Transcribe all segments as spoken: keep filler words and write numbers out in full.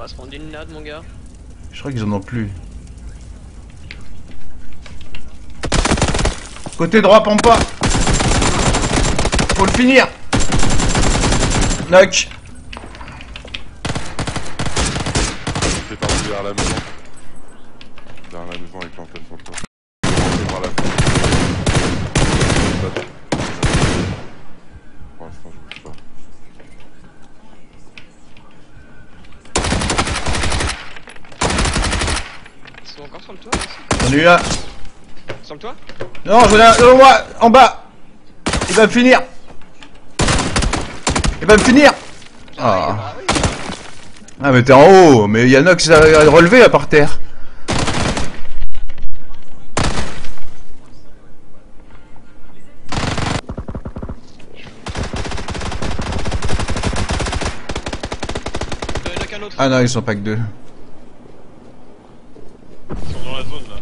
va se prendre une nade, mon gars. Je crois qu'ils en ont plus. Côté droit, Pampa. Faut le finir. Knock. C'est parti vers la maison. Vers la maison avec l'antenne sur le toit. C'est par la fenêtre. Pour l'instant, je bouge pas. Ils sont encore sur le toit aussi. J'en ai eu un. Sur le toit? Non, j'en ai un devant moi, en bas. Il va me finir. Il va me finir. Ah, Ah oui. ah mais t'es en haut. Mais il y a Nox à relever là par terre. Il y en a qu'un autre. Ah non, ils sont pas que deux. Ils sont dans la zone là.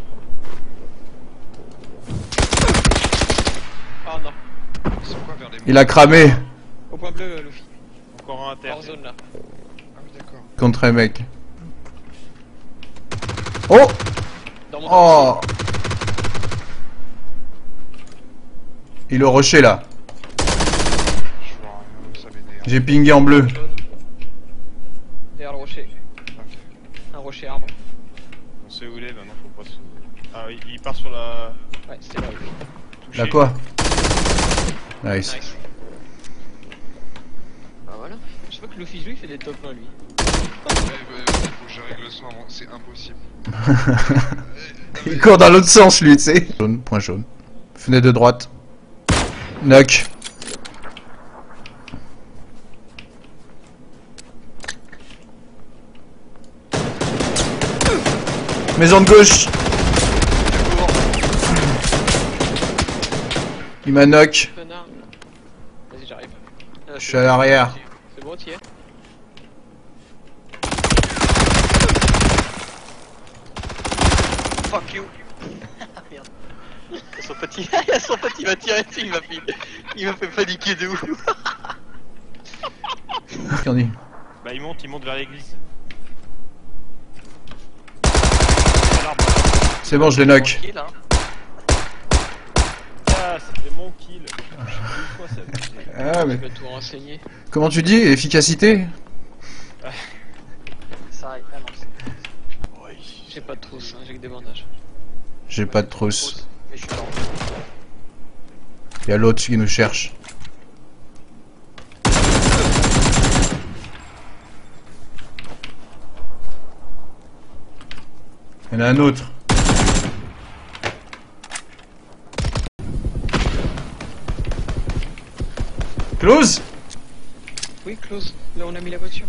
Ah non. Ils sont quoi vers les Il a cramé Au point bleu, euh, Luffy. Encore un à terre. Hors zone là. Ah oui, d'accord. contre un mec. Oh. Dans mon Oh. Il est au rocher là. Je vois rien, ça m'énerve. J'ai pingé en bleu. Derrière le rocher. Ok. Un rocher arbre. On sait où il est maintenant, faut pas se. Ah oui, il part sur la. Ouais, c'était là. Touché. Là quoi? Nice. Nice. Bah voilà. Je vois que Luffy lui il fait des top un lui. Ouais, bah, faut que je règle le son avant, c'est impossible. Il court dans l'autre sens lui, tu sais. Jaune, point jaune. Fenêtre de droite. Knock. Maison de gauche. Il m'a knock. Connard. Vas-y, j'arrive. Euh, Je suis à l'arrière. C'est bon, t'y es? Fuck you. Merde. Y'a son pote, y'a son pote, il m'a tiré dessus, il m'a fait, il m'a fait paniquer de ouf. Qu'est-ce qu'on dit? Bah il monte, il monte vers l'église. C'est bon, je les knock. Kill, hein. Ah, c'était mon kill. Une fois ça abusé. Ah, Je mais... vais tout renseigner. Comment tu dis? Efficacité? Ça arrive. Ah non, c'est... J'ai pas de trousse, hein, j'ai que des bandages. J'ai pas de trousse. Mais je suis mort. Y'a l'autre qui nous cherche. Y'en a un autre. Close. Oui, close. Là, on a mis la voiture.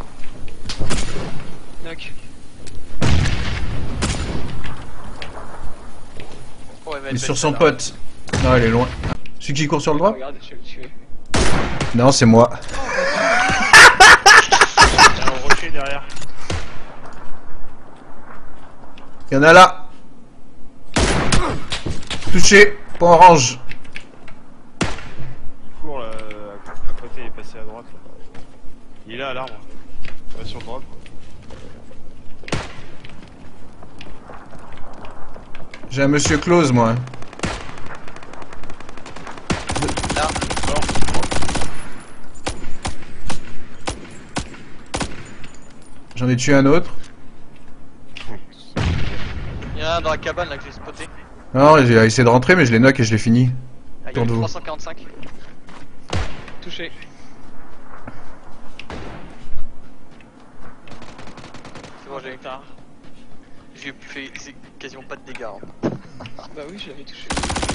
Knock. Oh, Il est sur son pote. Non, il est loin. Celui qui court sur le droit? Regarde, je vais le tuer. Non, c'est moi. Il y a un rocher derrière. Il y en a là. Touché. Point orange. Il court là, à côté, il est passé à droite. Là. Il est là à l'arbre. Il va sur le droit. J'ai un monsieur close, moi. Là. J'en ai tué un autre. Il y en a un dans la cabane là que j'ai spoté. Non, j'ai essayé de rentrer, mais je l'ai knock et je l'ai fini. Ah, il y a Tour de vous. trois cent quarante-cinq. Touché. C'est bon, j'ai une tard. J'ai fait c'est quasiment pas de dégâts. Hein. Bah oui, je l'avais touché.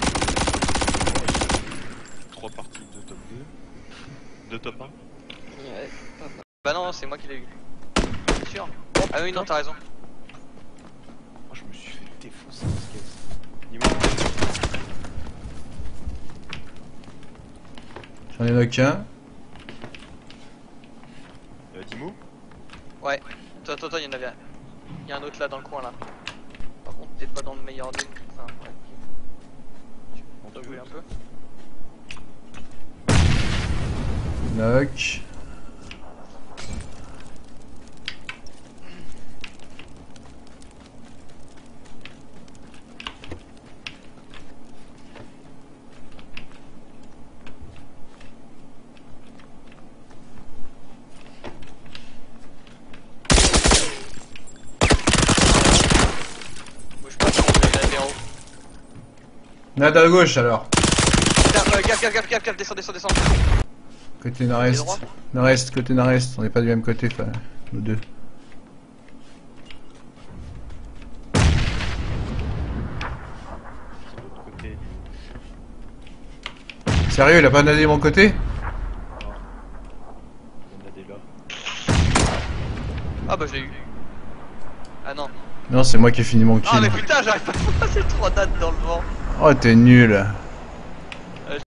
Trois parties de top deux. Deux top un. Ouais, pas mal. Bah non, c'est moi qui l'ai eu. C'est sûr. Ah oui, non, t'as raison. Moi je me suis fait défoncer ce caisse. Dis-moi. J'en ai knock un. Euh, Timo. Ouais. Toi, toi, toi, il y en avait un. Il y a un autre là dans le coin là. Par contre, peut-être pas dans le meilleur des. Enfin, ouais. On doit jouer un peu. Knock. Nade à gauche alors. Gaffe, euh, gaffe, gaffe, gaffe, gaffe, gaffe, descends, descends, descends. Côté nord-est. droit Nord-est, côté nord-est. On n'est pas du même côté, enfin, nous deux. C'est de l'autre côté. Sérieux, il a pas nadé de mon côté? On a des là. Ah bah je l'ai eu. Ah non. Non, c'est moi qui ai fini mon Ah kill. mais putain, j'arrive pas à passer trois dates dans le vent. Oh, t'es nul.